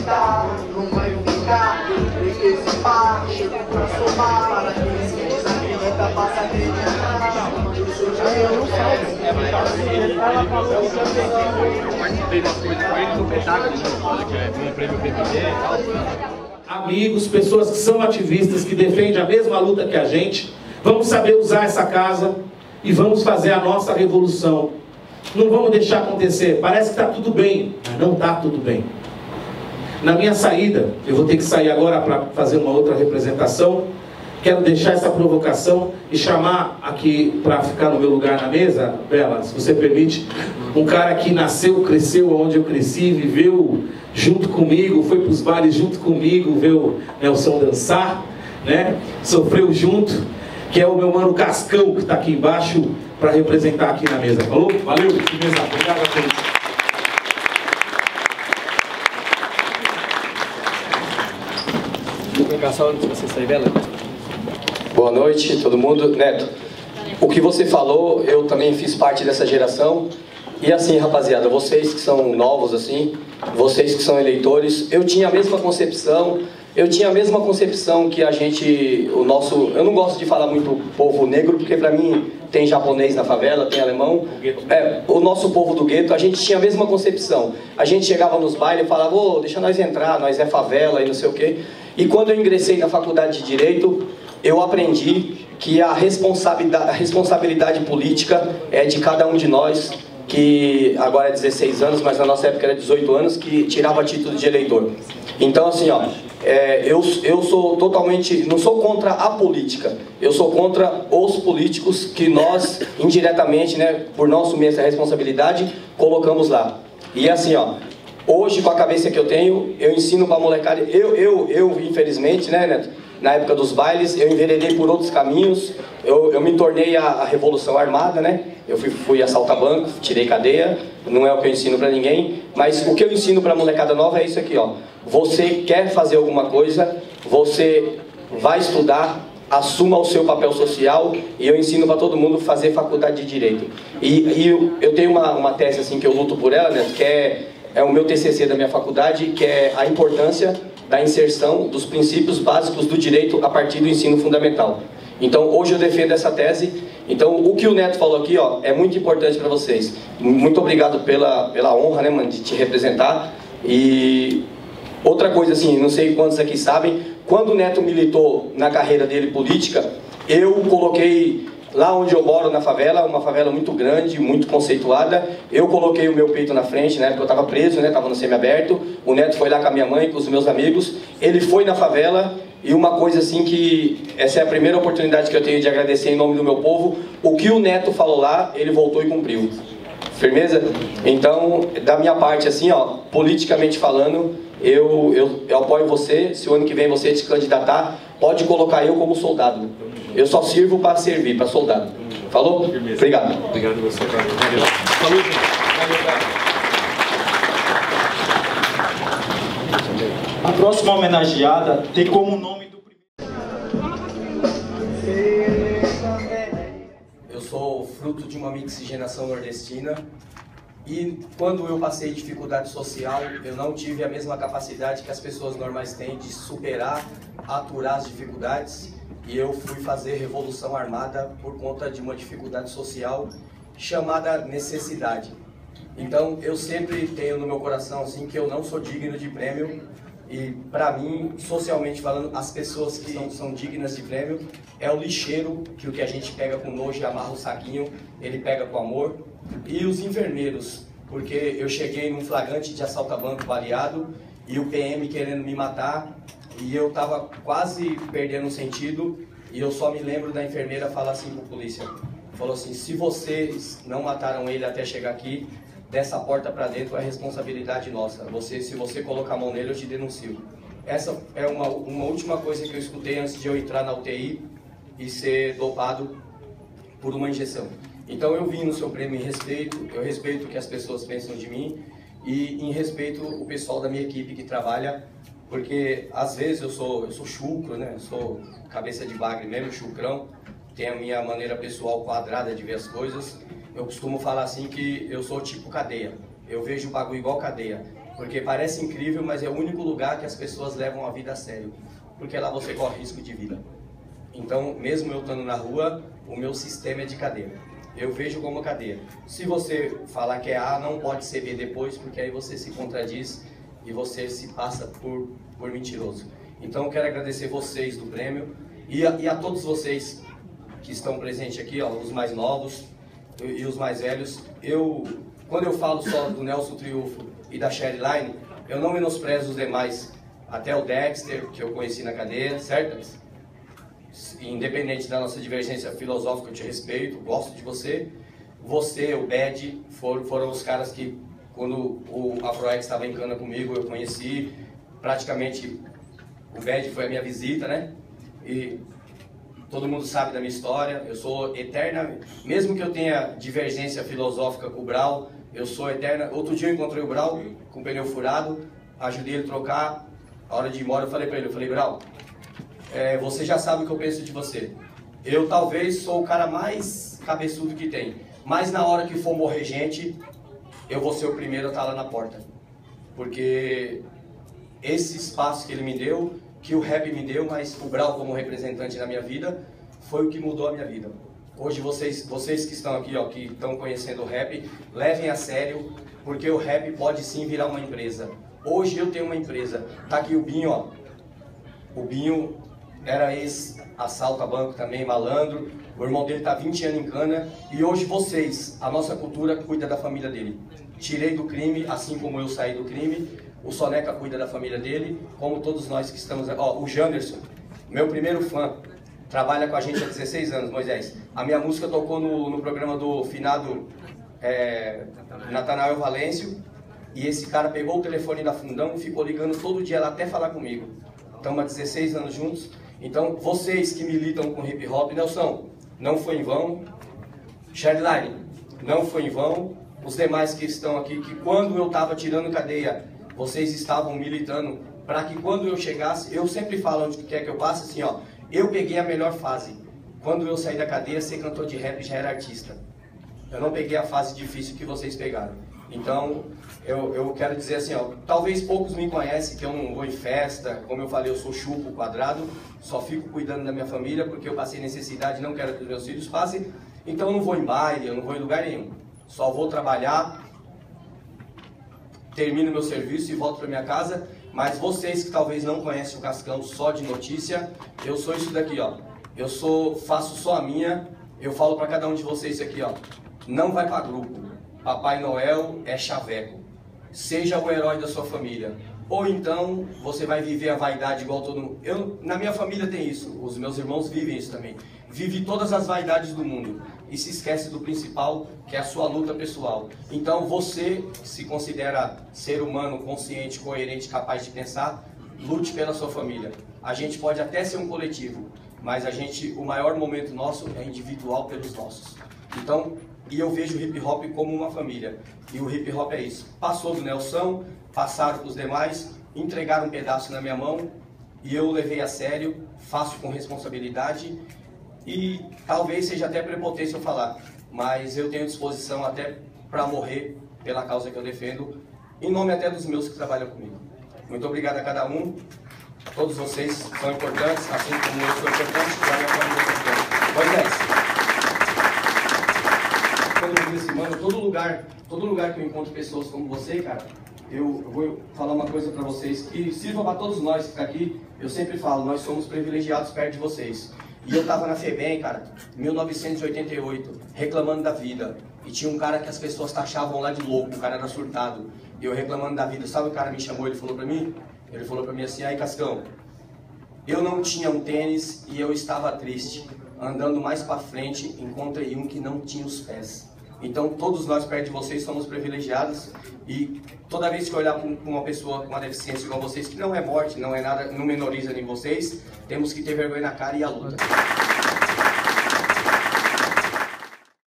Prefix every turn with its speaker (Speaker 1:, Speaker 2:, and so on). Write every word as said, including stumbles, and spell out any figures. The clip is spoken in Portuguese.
Speaker 1: acreditar, não vai ficar, porque se pá, chego pra somar, para quem se desacredita, passa a acreditar. Eu não sei, é por causa dele, ela falou que eu peguei. Eu participei das coisas com ele no Petaco, que é um prêmio P M D e tal.
Speaker 2: Amigos, pessoas que são ativistas, que defendem a mesma luta que a gente, vamos saber usar essa casa e vamos fazer a nossa revolução. Não vamos deixar acontecer. Parece que está tudo bem, mas não está tudo bem. Na minha saída, eu vou ter que sair agora para fazer uma outra representação. Quero deixar essa provocação e chamar aqui para ficar no meu lugar na mesa, Bela, se você permite, um cara que nasceu, cresceu onde eu cresci, viveu junto comigo, foi para os bares junto comigo, viu Nelson dançar, né? Sofreu junto, que é o meu mano Cascão, que está aqui embaixo, para representar aqui na mesa. Falou? Valeu, que mesa. Obrigado a todos.
Speaker 3: Vou pegar só antes de você sair, Bela.
Speaker 4: Boa noite, todo mundo. Neto, o que você falou, eu também fiz parte dessa geração. E assim, rapaziada, vocês que são novos, assim, vocês que são eleitores, eu tinha a mesma concepção, eu tinha a mesma concepção que a gente, o nosso, eu não gosto de falar muito povo negro, porque pra mim tem japonês na favela, tem alemão, é, o nosso povo do gueto, a gente tinha a mesma concepção. A gente chegava nos bailes e falava, ô, deixa nós entrar, nós é favela e não sei o quê. E quando eu ingressei na faculdade de Direito, eu aprendi que a responsabilidade, a responsabilidade política é de cada um de nós, que agora é dezesseis anos, mas na nossa época era dezoito anos, que tirava título de eleitor. Então, assim, ó, é, eu, eu sou totalmente, não sou contra a política, eu sou contra os políticos que nós, indiretamente, né, por não assumir essa responsabilidade, colocamos lá. E assim, ó, hoje, com a cabeça que eu tenho, eu ensino pra molecada, eu, eu, eu infelizmente, né, Neto, na época dos bailes, eu enveredei por outros caminhos, eu, eu me tornei a, a Revolução Armada, né? Eu fui, fui assaltar banco, tirei cadeia, não é o que eu ensino pra ninguém, mas o que eu ensino pra molecada nova é isso aqui, ó. Você quer fazer alguma coisa, você vai estudar, assuma o seu papel social, e eu ensino para todo mundo fazer faculdade de Direito. E, e eu, eu tenho uma, uma tese assim que eu luto por ela, né? Que é, é o meu T C C da minha faculdade, que é a importância da inserção dos princípios básicos do direito a partir do ensino fundamental. Então, hoje eu defendo essa tese. Então, o que o Neto falou aqui, ó, é muito importante para vocês. Muito obrigado pela, pela honra, né, mano, de te representar. E outra coisa, assim, não sei quantos aqui sabem, quando o Neto militou na carreira dele política, eu coloquei, lá onde eu moro, na favela, uma favela muito grande, muito conceituada, eu coloquei o meu peito na frente, né, porque eu estava preso, né, estava no semiaberto, o Neto foi lá com a minha mãe, com os meus amigos, ele foi na favela, e uma coisa assim que, essa é a primeira oportunidade que eu tenho de agradecer em nome do meu povo, o que o Neto falou lá, ele voltou e cumpriu. Firmeza? Então, da minha parte, assim, ó, politicamente falando, eu, eu, eu apoio você, se o ano que vem você se candidatar, pode colocar eu como soldado. Eu só sirvo para servir, para soldado. Falou?
Speaker 3: Firmeza.
Speaker 4: Obrigado.
Speaker 3: Obrigado a você, cara. Valeu. Falou, gente. Valeu, cara.
Speaker 5: A próxima homenageada tem como nome do
Speaker 4: Eu sou fruto de uma mixigenação nordestina e quando eu passei dificuldade social, eu não tive a mesma capacidade que as pessoas normais têm de superar, aturar as dificuldades. E eu fui fazer revolução armada por conta de uma dificuldade social chamada necessidade. Então, eu sempre tenho no meu coração assim que eu não sou digno de prêmio. E, para mim, socialmente falando, as pessoas que são, são dignas de prêmio é o lixeiro, que o que a gente pega com nojo e amarra o saquinho, ele pega com amor. E os enfermeiros, porque eu cheguei num flagrante de assalto a banco baleado e o P M querendo me matar. E eu tava quase perdendo o sentido e eu só me lembro da enfermeira falar assim pro polícia. Falou assim, se vocês não mataram ele até chegar aqui, dessa porta para dentro é responsabilidade nossa. Você, se você colocar a mão nele, eu te denuncio. Essa é uma, uma última coisa que eu escutei antes de eu entrar na U T I e ser dopado por uma injeção. Então eu vim no seu prêmio em respeito, eu respeito o que as pessoas pensam de mim e em respeito o pessoal da minha equipe que trabalha. Porque às vezes eu sou, eu sou chucro, né? Eu sou cabeça de bagre mesmo, chucrão. Tenho a minha maneira pessoal quadrada de ver as coisas. Eu costumo falar assim que eu sou tipo cadeia. Eu vejo o bagulho igual cadeia. Porque parece incrível, mas é o único lugar que as pessoas levam a vida a sério. Porque lá você corre risco de vida. Então, mesmo eu estando na rua, o meu sistema é de cadeia. Eu vejo como cadeia. Se você falar que é A, não pode ser B depois, porque aí você se contradiz e você se passa por, por mentiroso. Então, eu quero agradecer vocês do prêmio e a, e a todos vocês que estão presentes aqui, ó, os mais novos e, e os mais velhos. Eu, quando eu falo só do Nelson Triunfo e da Sherry Line, eu não menosprezo os demais. Até o Dexter, que eu conheci na cadeia, certo? Independente da nossa divergência filosófica, eu te respeito, gosto de você. Você, o Bad, foram, foram os caras que, quando o Afroex estava em cana comigo, eu conheci. Praticamente, o Bad foi a minha visita, né? E todo mundo sabe da minha história. Eu sou eterna, mesmo que eu tenha divergência filosófica com o Brau, eu sou eterna. Outro dia eu encontrei o Brau com o pneu furado, ajudei ele a trocar. A hora de ir embora, eu falei pra ele, eu falei, Brau, É, você já sabe o que eu penso de você. Eu talvez sou o cara mais cabeçudo que tem, mas na hora que for morrer gente, eu vou ser o primeiro a estar lá na porta. Porque esse espaço que ele me deu, que o rap me deu, mas o Brau como representante na minha vida, foi o que mudou a minha vida. Hoje vocês, vocês que estão aqui, ó, que estão conhecendo o rap, levem a sério, porque o rap pode sim virar uma empresa. Hoje eu tenho uma empresa. Tá aqui o Binho, ó. O Binho era ex-assalto a banco também, malandro. O irmão dele tá vinte anos em cana. E hoje vocês, a nossa cultura, cuida da família dele. Tirei do crime, assim como eu saí do crime. O Soneca cuida da família dele, como todos nós que estamos... Ó, o Janderson, meu primeiro fã, trabalha com a gente há dezesseis anos, Moisés. A minha música tocou no, no programa do finado é, Natanael Valêncio. E esse cara pegou o telefone da Fundão e ficou ligando todo dia lá até falar comigo. Estamos há dezesseis anos juntos. Então, vocês que militam com hip hop, Nelson, não foi em vão. Sherline, não foi em vão. Os demais que estão aqui, que quando eu estava tirando cadeia, vocês estavam militando para que quando eu chegasse, eu sempre falo onde quer que eu passe, assim, ó, eu peguei a melhor fase. Quando eu saí da cadeia, ser cantor de rap já era artista. Eu não peguei a fase difícil que vocês pegaram. Então, eu, eu quero dizer assim, ó, talvez poucos me conhecem, que eu não vou em festa, como eu falei, eu sou chupo quadrado, só fico cuidando da minha família porque eu passei necessidade, não quero que os meus filhos passem, então eu não vou em baile, eu não vou em lugar nenhum, só vou trabalhar, termino meu serviço e volto para minha casa. Mas vocês que talvez não conhecem o Cascão só de notícia, eu sou isso daqui, ó, eu sou, faço só a minha, eu falo para cada um de vocês isso aqui, ó, não vai para grupo. Papai Noel é chaveco. Seja o herói da sua família. Ou então, você vai viver a vaidade igual todo mundo. Eu, na minha família tem isso. Os meus irmãos vivem isso também. Vive todas as vaidades do mundo. E se esquece do principal, que é a sua luta pessoal. Então, você que se considera ser humano, consciente, coerente, capaz de pensar, lute pela sua família. A gente pode até ser um coletivo, mas a gente, o maior momento nosso é individual pelos nossos. Então, e eu vejo o hip hop como uma família. E o hip hop é isso. Passou do Nelson, passaram para os demais, entregaram um pedaço na minha mão e eu levei a sério, faço com responsabilidade e talvez seja até prepotência eu falar, mas eu tenho disposição até para morrer pela causa que eu defendo, em nome até dos meus que trabalham comigo. Muito obrigado a cada um. Todos vocês são importantes, assim como eu sou importante, e a minha família é importante. Moisés. Quando eu digo assim, mano, todo lugar, todo lugar que eu encontro pessoas como você, cara, eu, eu vou falar uma coisa pra vocês que sirva pra todos nós que estão aqui. Eu sempre falo, nós somos privilegiados perto de vocês. E eu tava na FEBEM, cara, mil novecentos e oitenta e oito, reclamando da vida. E tinha um cara que as pessoas taxavam lá de louco, o cara era surtado. E eu reclamando da vida. Sabe o cara me chamou, ele falou pra mim? Ele falou pra mim assim, aí Cascão, eu não tinha um tênis e eu estava triste. Andando mais pra frente, encontrei um que não tinha os pés. Então, todos nós perto de vocês somos privilegiados e toda vez que eu olhar para uma pessoa com uma deficiência igual vocês, que não é morte, não é nada, não menoriza nem vocês, temos que ter vergonha na cara e a luta.